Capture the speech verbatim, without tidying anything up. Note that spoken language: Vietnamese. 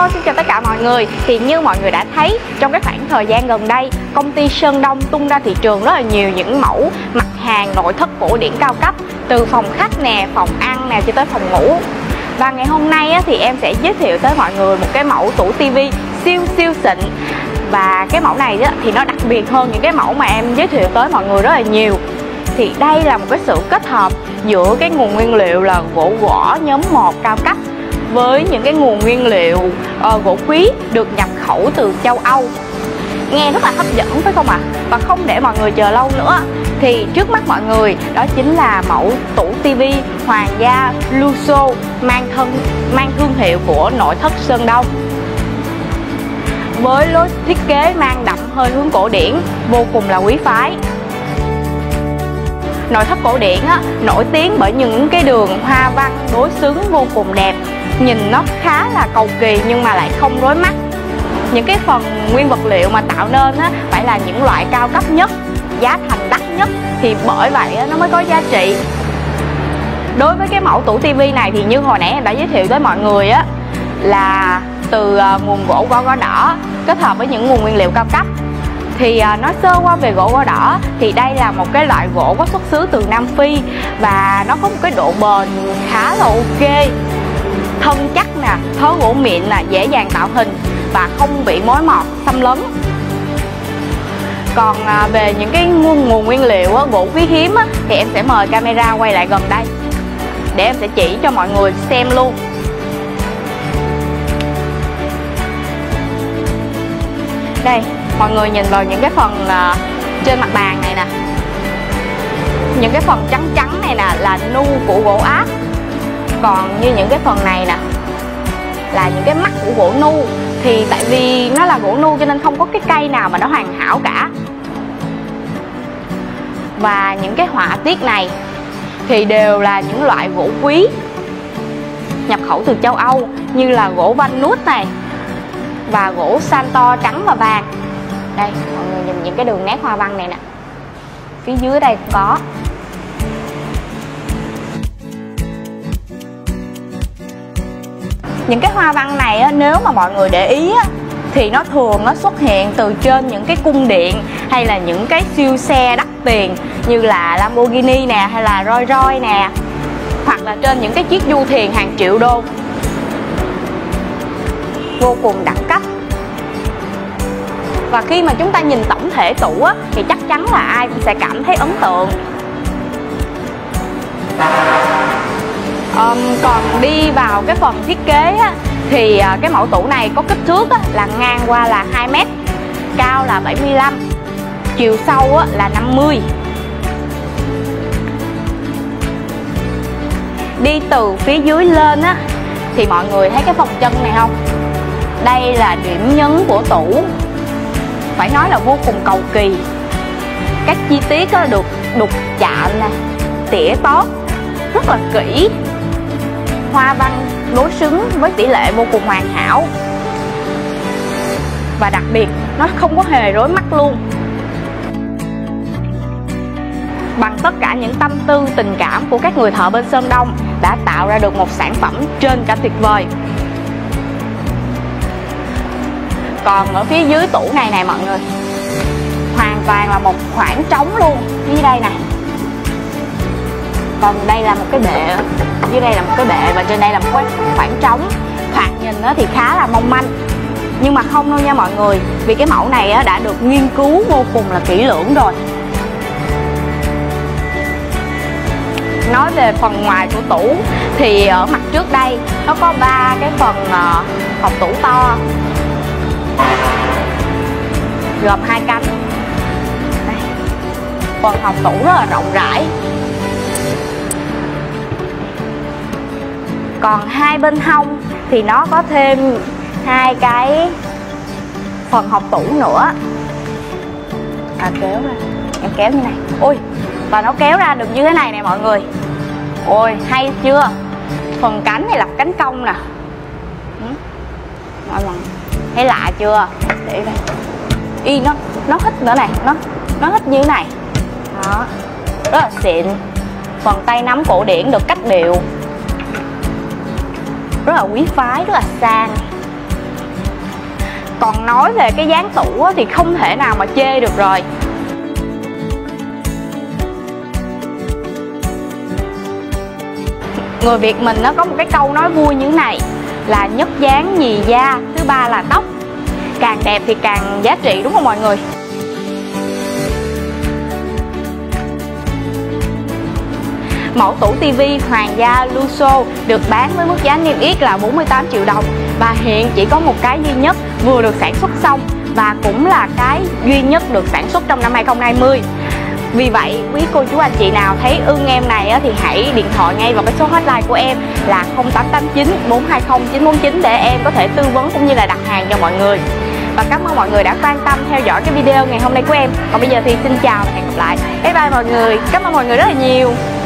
Hello, xin chào tất cả mọi người. Thì như mọi người đã thấy, trong cái khoảng thời gian gần đây, công ty Sơn Đông tung ra thị trường rất là nhiều những mẫu mặt hàng nội thất cổ điển cao cấp, từ phòng khách nè, phòng ăn nè, cho tới phòng ngủ. Và ngày hôm nay á, thì em sẽ giới thiệu tới mọi người một cái mẫu tủ tivi siêu siêu xịn. Và cái mẫu này á, thì nó đặc biệt hơn những cái mẫu mà em giới thiệu tới mọi người rất là nhiều. Thì đây là một cái sự kết hợp giữa cái nguồn nguyên liệu là gỗ gõ nhóm một cao cấp với những cái nguồn nguyên liệu uh, gỗ quý được nhập khẩu từ châu Âu. Nghe rất là hấp dẫn phải không ạ? À? Và không để mọi người chờ lâu nữa, thì trước mắt mọi người đó chính là mẫu tủ tivi Hoàng gia Luxo mang thân mang thương hiệu của nội thất Sơn Đông, với lối thiết kế mang đậm hơi hướng cổ điển, vô cùng là quý phái. Nội thất cổ điển á, nổi tiếng bởi những cái đường hoa văn đối xứng vô cùng đẹp, nhìn nó khá là cầu kỳ nhưng mà lại không rối mắt. Những cái phần nguyên vật liệu mà tạo nên á, phải là những loại cao cấp nhất, giá thành đắt nhất, thì bởi vậy á, nó mới có giá trị. Đối với cái mẫu tủ tivi này thì như hồi nãy em đã giới thiệu tới mọi người á, là từ uh, nguồn gỗ gõ gõ đỏ kết hợp với những nguồn nguyên liệu cao cấp. Thì uh, nói sơ qua về gỗ gõ đỏ, thì đây là một cái loại gỗ có xuất xứ từ Nam Phi, và nó có một cái độ bền khá là ok, thân chắc nè, thớ gỗ mịn nè, dễ dàng tạo hình và không bị mối mọt xâm lấn. Còn à, về những cái nguồn, nguồn nguyên liệu á, gỗ quý hiếm á, thì em sẽ mời camera quay lại gần đây để em sẽ chỉ cho mọi người xem luôn. Đây, mọi người nhìn vào những cái phần à, trên mặt bàn này nè, những cái phần trắng trắng này nè là nu của gỗ áp. Còn như những cái phần này nè là những cái mắt của gỗ nu. Thì tại vì nó là gỗ nu cho nên không có cái cây nào mà nó hoàn hảo cả. Và những cái họa tiết này thì đều là những loại gỗ quý nhập khẩu từ châu Âu, như là gỗ Valnut này và gỗ Santo trắng và vàng. Đây, mọi người nhìn những cái đường nét hoa văn này nè, phía dưới đây cũng có. Những cái hoa văn này á, nếu mà mọi người để ý á, thì nó thường nó xuất hiện từ trên những cái cung điện hay là những cái siêu xe đắt tiền như là Lamborghini nè, hay là Rolls Royce nè, hoặc là trên những cái chiếc du thuyền hàng triệu đô, vô cùng đẳng cấp. Và khi mà chúng ta nhìn tổng thể tủ á, thì chắc chắn là ai cũng sẽ cảm thấy ấn tượng. Um, còn đi vào cái phần thiết kế á, thì uh, cái mẫu tủ này có kích thước á, là ngang qua là hai mét, cao là bảy mươi lăm, chiều sâu á, là năm mươi. Đi từ phía dưới lên á, thì mọi người thấy cái phần chân này không? Đây là điểm nhấn của tủ, phải nói là vô cùng cầu kỳ. Các chi tiết á, được đục chạm nè, tỉa tót rất là kỹ, hoa văn đối xứng với tỷ lệ vô cùng hoàn hảo, và đặc biệt nó không có hề rối mắt luôn. Bằng tất cả những tâm tư tình cảm của các người thợ bên Sơn Đông đã tạo ra được một sản phẩm trên cả tuyệt vời. Còn ở phía dưới tủ này nè mọi người, hoàn toàn là một khoảng trống luôn dưới đây này. Còn đây là một cái bệ, dưới đây là một cái bệ, và trên đây là một cái khoảng trống. Thoạt nhìn nó thì khá là mong manh, nhưng mà không đâu nha mọi người, vì cái mẫu này đã được nghiên cứu vô cùng là kỹ lưỡng rồi. Nói về phần ngoài của tủ thì ở mặt trước đây nó có ba cái phần uh, hộc tủ to, gồm hai cánh. Đây, phần hộc tủ rất là rộng rãi. Còn hai bên hông thì nó có thêm hai cái phần hộc tủ nữa. À, kéo ra, em kéo như này. Ôi, và nó kéo ra được như thế này nè mọi người. Ôi, hay chưa? Phần cánh này là cánh cong nè. Mọi người thấy lạ chưa? Để đây. Y nó nó hít nữa này, nó nó hít như thế này. Đó, rất là xịn. Phần tay nắm cổ điển được cách điệu, rất là quý phái, rất là sang. Còn nói về cái dáng tủ thì không thể nào mà chê được rồi. Người Việt mình nó có một cái câu nói vui như thế này là nhất dáng nhì da, thứ ba là tóc. Càng đẹp thì càng giá trị, đúng không mọi người? Mẫu tủ tivi Hoàng gia Luxo được bán với mức giá niêm yết là bốn mươi tám triệu đồng và hiện chỉ có một cái duy nhất vừa được sản xuất xong và cũng là cái duy nhất được sản xuất trong năm hai không hai không. Vì vậy, quý cô chú anh chị nào thấy ưng em này thì hãy điện thoại ngay vào cái số hotline của em là không tám tám chín bốn hai không chín bốn chín để em có thể tư vấn cũng như là đặt hàng cho mọi người. Và cảm ơn mọi người đã quan tâm theo dõi cái video ngày hôm nay của em. Còn bây giờ thì xin chào và hẹn gặp lại. Bye bye mọi người. Cảm ơn mọi người rất là nhiều.